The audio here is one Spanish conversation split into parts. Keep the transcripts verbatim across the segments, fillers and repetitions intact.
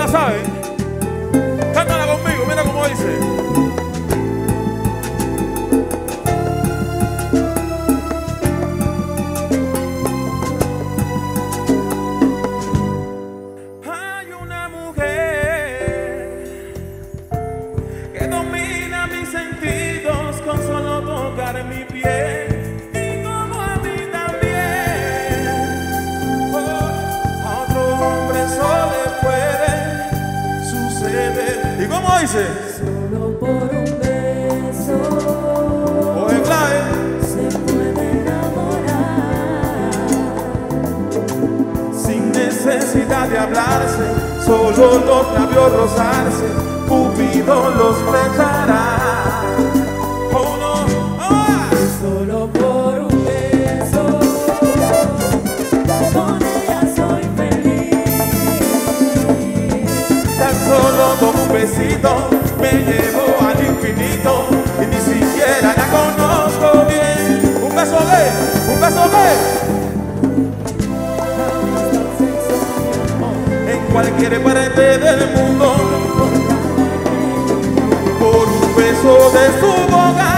sabes. Cántala conmigo, mira cómo dice. Hay una mujer que domina mis sentidos con solo tocar mi piel. ¿Y cómo dice? Solo por un beso o en clave se puede enamorar. Sin necesidad de hablarse, solo los labios rozarse, Cupido los flechará. Oh no, oh. Solo por un beso con ella soy feliz. Tan solo con un besito me llevo al infinito y ni siquiera la conozco bien. Un beso de, un beso de. En cualquier parte del mundo, por un beso de su boca,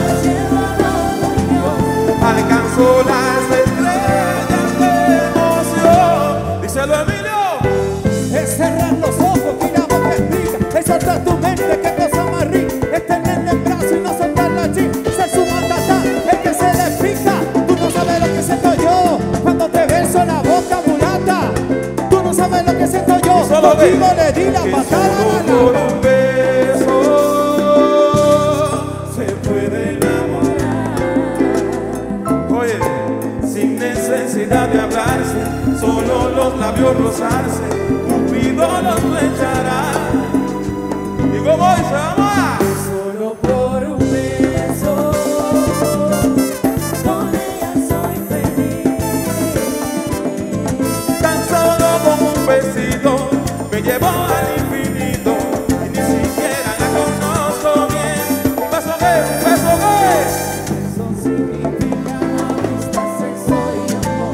alcanzo las estrellas de emoción. Díselo, Emilio. Es cerrar los ojos y la boca explica. Es soltar tu mente, qué cosa más rica. Es tenerle el brazo y no soltarla allí. Ser su matata, el que se le pica. Tú no sabes lo que siento yo cuando te beso la boca, mulata. Tú no sabes lo que siento yo. Contigo le di la patada. Por un beso se puede enamorar. Oye, sin necesidad de hablarse, solo los labios rozarse, Cupido los flechará. Y como dice, vamos. Solo por un beso con ella soy feliz. Tan solo con un besito me llevo al infinito y ni siquiera la conozco bien. Un beso que, un beso que. Eso significa amistad, sexo y amor.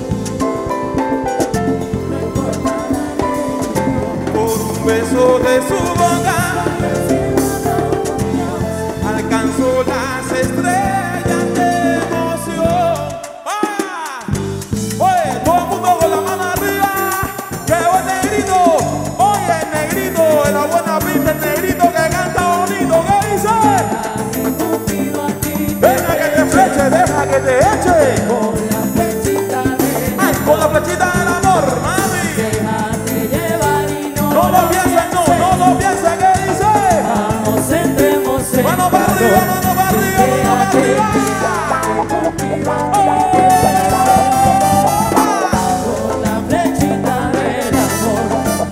No importa la ley. Por un beso de su boca alcanzo las estrellas de emoción. ¡Ah! Oye, todo el mundo con la mano arriba. ¡Qué buen negrito! Oye, el negrito, en la buena pinta, el negrito que canta bonito. ¿Qué dice? Deja que te fleche, deja que te eche. Con la flechita del Ay, con la flechita del amor, mami. déjate llevar y no, No lo pienses, no, no lo pienses. ¿Qué dice? vamos, entremos en Mano para arriba, mano para arriba, mano para arriba. con la flechita del amor.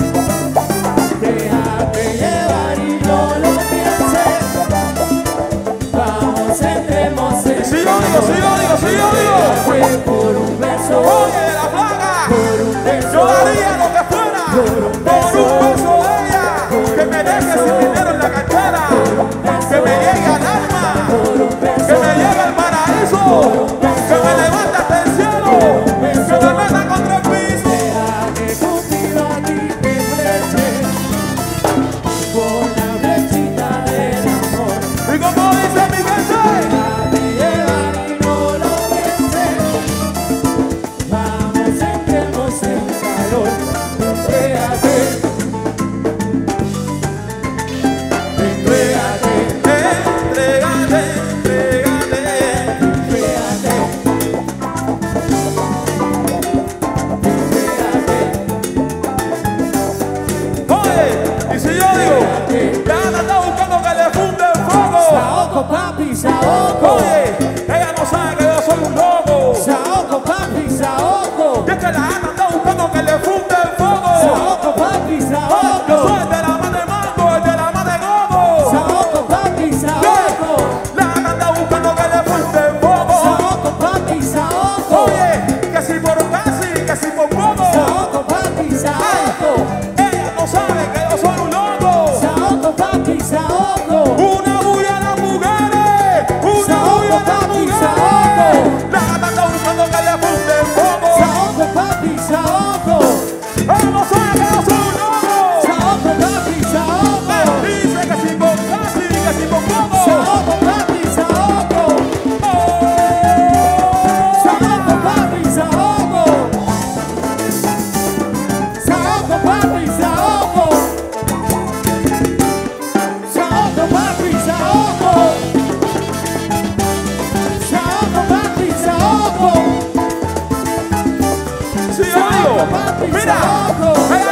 Déjate llevar y no lo pienses. Vamos, entremos en Si yo digo, si yo digo, si yo digo. Fue por un beso, Oye, la plaga. por un beso, Yo daría lo que fuera por un beso de ella. Que me deje sin dinero en la cartera. Que me llegue al alma. por un beso, Que me llegue al paraíso. Que me levante hasta el cielo. Que me meta contra el piso. deja que Cupido a ti te fleche con la flechita del amor. Y como dice mi gente, Déjate llevar y no lo pienses. Vamos, entremos en calor. Entrégate. Entrégate. entrégate, entrégate. Entrégate. Entrégate. Oye, y si yo digo, ya anda buscando que le funde el fuego. Saoco, papi, saoco. Oye, ella no sabe que yo soy un loco. Saoco, papi, saoco. Y es que la Ana está buscando que le funde el fuego. Saoco, papi, Yo saoco. soy el de la más de mango, el de la más de godo. Saoco, papi, saoco. La Ana está buscando que le funde el fuego. Saoco, papi, saoco. Oye, que si por casi, que si por poco. Saoco, papi, saoco. Ella no sabe que yo soy un loco. Saoco, papi, saoco. Una bulla a las mujeres. Una Saoco, bulla a las papi, mujeres. saoco. La Ana está buscando que le funde el fuego. Saoco, papi, saoco. Ella no sabe que yo soy un loco. diario. papi, Mira, loco. mira